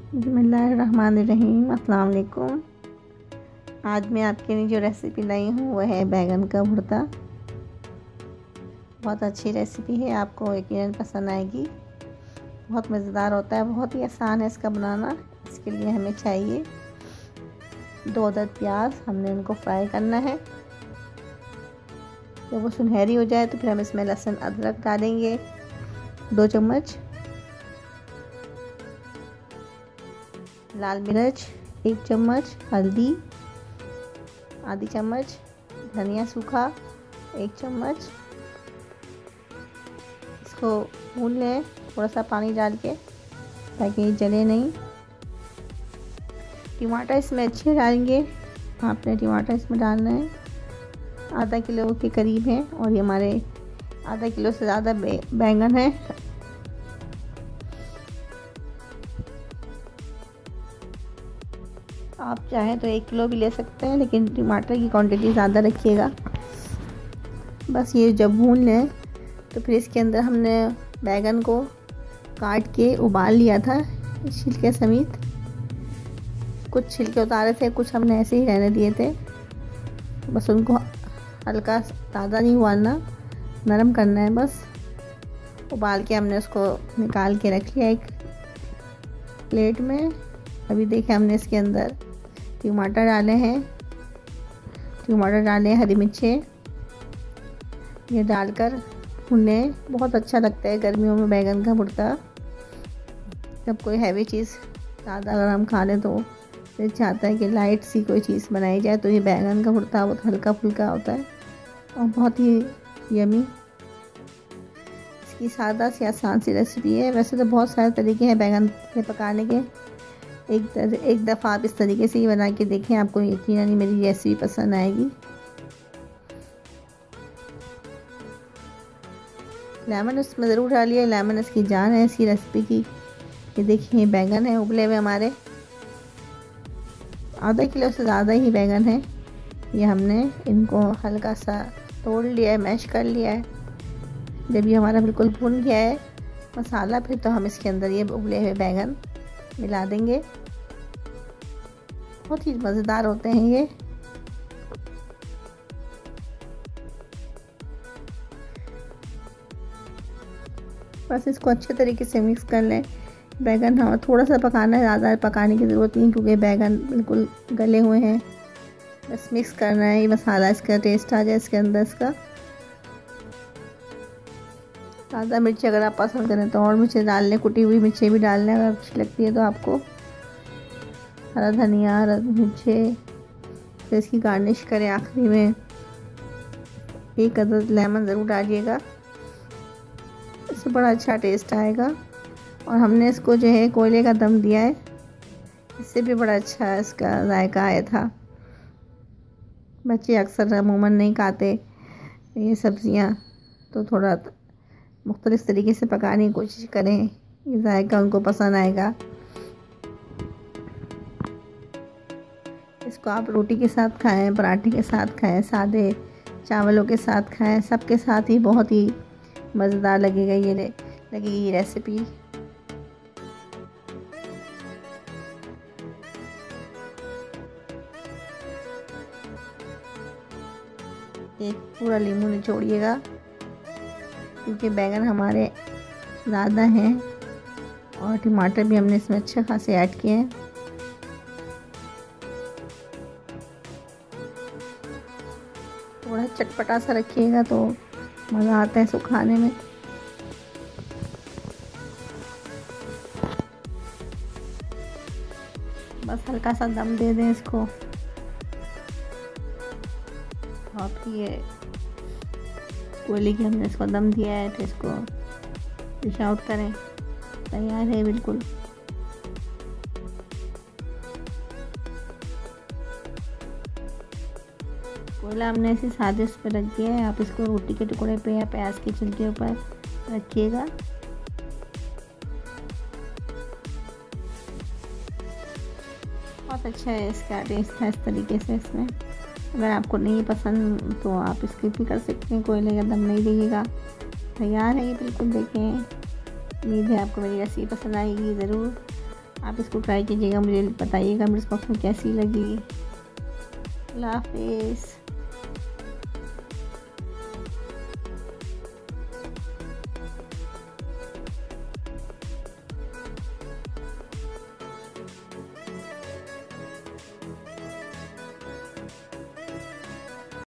बिस्मिल्लाहिर्रहमानिर्रहीम। अस्सलाम वालेकुम। आज मैं आपके लिए जो रेसिपी लाई हूँ वह है बैंगन का भुर्ता। बहुत अच्छी रेसिपी है, आपको यकीनन पसंद आएगी। बहुत मज़ेदार होता है, बहुत ही आसान है इसका बनाना। इसके लिए हमें चाहिए 2 अदद प्याज, हमने उनको फ्राई करना है। जब वो सुनहरी हो जाए तो फिर हम इसमें लहसुन अदरक डालेंगे 2 चम्मच, लाल मिर्च 1 चम्मच, हल्दी आधी चम्मच, धनिया सूखा 1 चम्मच। इसको भून लें थोड़ा सा पानी डाल के ताकि ये जले नहीं। टमाटर इसमें अच्छे डालेंगे, आपने टमाटर इसमें डालना है। आधा किलो के करीब है और ये हमारे आधा किलो से ज़्यादा बैंगन है। आप चाहें तो 1 किलो भी ले सकते हैं, लेकिन टमाटर की क्वांटिटी ज़्यादा रखिएगा। बस ये जब भून लें तो फिर इसके अंदर हमने बैंगन को काट के उबाल लिया था छिलके समेत। कुछ छिलके उतारे थे, कुछ हमने ऐसे ही रहने दिए थे। बस उनको हल्का ज़्यादा नहीं उबालना, नरम करना है बस। उबाल के हमने उसको निकाल के रख लिया एक प्लेट में। अभी देखें हमने इसके अंदर टमाटर डाले हैं, हरी मिर्चें, ये डालकर भुने। बहुत अच्छा लगता है गर्मियों में बैंगन का भुर्ता। जब कोई हैवी चीज़ ज़्यादा अगर हम खा लें तो फिर चाहता है कि लाइट सी कोई चीज़ बनाई जाए, तो ये बैंगन का भुर्ता बहुत हल्का फुल्का होता है और बहुत ही यमी। इसकी सादा सी आसान सी रेसिपी है। वैसे तो बहुत सारे तरीके हैं बैंगन के पकाने के। एक दफ़ा आप इस तरीके से ही बना के देखें, आपको यकीनन ही मेरी रेसिपी पसंद आएगी। लेमन उसमें ज़रूर डालिए, लेमन इसकी जान है इसकी रेसिपी की। ये देखिए बैंगन है उबले हुए हमारे, आधा किलो से ज़्यादा ही बैंगन है। ये हमने इनको हल्का सा तोड़ लिया है, मैश कर लिया है। जब ये हमारा बिल्कुल भुन गया है मसाला, फिर तो हम इसके अंदर ये उबले हुए बैंगन मिला देंगे। बहुत ही मज़ेदार होते हैं ये। बस इसको अच्छे तरीके से मिक्स कर लें। बैंगन हमें थोड़ा सा पकाना है, ज़्यादा पकाने की ज़रूरत नहीं क्योंकि बैंगन बिल्कुल गले हुए हैं। बस मिक्स करना है, ये मसाला इसका टेस्ट आ जाए इसके अंदर इसका। ज़्यादा मिर्ची अगर आप पसंद करें तो और मिर्ची डाल लें, कुटी हुई मिर्ची भी डाल लें अगर अच्छी लगती है तो आपको। हरा धनिया, हरा मिर्ची, फिर इसकी गार्निश करें आखिरी में। 1 अदद लेमन ज़रूर डालिएगा, इससे बड़ा अच्छा टेस्ट आएगा। और हमने इसको जो है कोयले का दम दिया है, इससे भी बड़ा अच्छा इसका जायका आया था। बच्चे अक्सर अमूमन नहीं खाते ये सब्ज़ियाँ, तो थोड़ा मुख्तलिफ़ तरीके से पकाने की कोशिश करें, ये जायका उनको पसंद आएगा। इसको आप रोटी के साथ खाएं, पराठे के साथ खाएं, सादे चावलों के साथ खाएं, सबके साथ ही बहुत ही मज़ेदार लगेगी ये रेसिपी। एक पूरा नींबू निचोड़िएगा क्योंकि बैंगन हमारे ज़्यादा हैं और टमाटर भी हमने इसमें अच्छे खासे ऐड किए हैं। थोड़ा चटपटा सा रखिएगा तो मज़ा आता है इसको खाने में। बस हल्का सा दम दे दें इसको। आपकी ये कोयले की हमने इसको दम दिया है, तो इसको डिश आउट करें। तैयार है बिल्कुल। कोयला हमने ऐसे सादे उस पर रख दिया है। आप इसको रोटी के टुकड़े पे या प्याज के छिलके ऊपर रखिएगा। बहुत अच्छा है इसका टेस्ट है इस तरीके से इसमें। अगर आपको नहीं पसंद तो आप स्किप भी कर सकते हैं, कोयले का दम नहीं देगा। तैयार है ये बिल्कुल। देखें, उम्मीद है आपको मेरी रेसिपी पसंद आएगी। ज़रूर आप इसको ट्राई कीजिएगा, मुझे बताइएगा मेरे बॉक्स में कैसी लगी। अल्लाह हाफिज़।